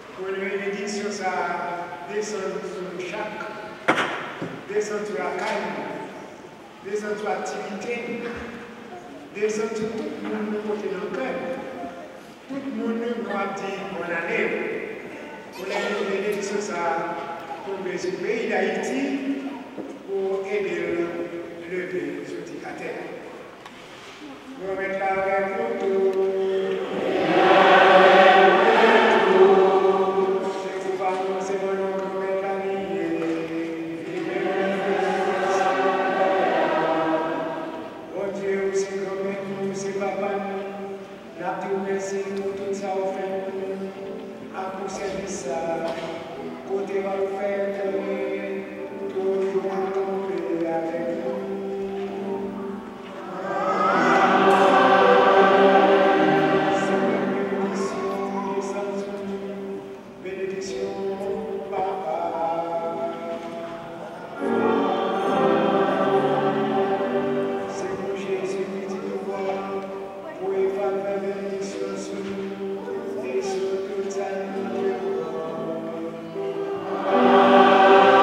ça, descendre sur chaque, descendre sur la caille, descendre sur l'activité, descendre sur tout le monde côté dans le cœur. Tout le monde nous a dit bonne année. Pour les bénédictions ça, pour le pays d'Haïti, pour aider le lever sur la terre. Nous mettons là avec nous tout. Amen.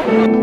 Amen.